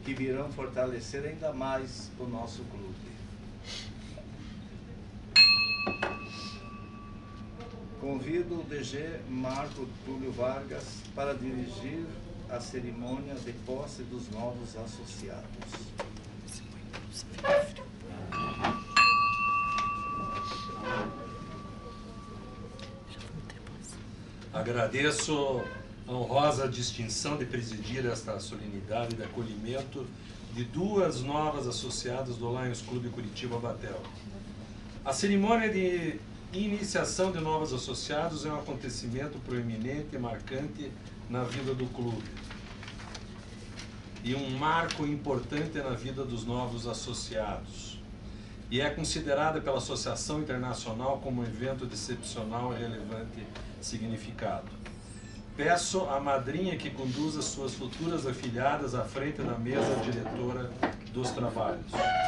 que virão fortalecer ainda mais o nosso clube. Convido o DG Marco Túlio Vargas para dirigir a cerimônia de posse dos novos associados. Agradeço a honrosa distinção de presidir esta solenidade de acolhimento de duas novas associadas do Lions Clube Curitiba Batel. A cerimônia de iniciação de novos associados é um acontecimento proeminente e marcante na vida do clube e um marco importante na vida dos novos associados, e é considerada pela Associação Internacional como um evento de excepcional e relevante significado. Peço à madrinha que conduza suas futuras afilhadas à frente da mesa diretora dos trabalhos.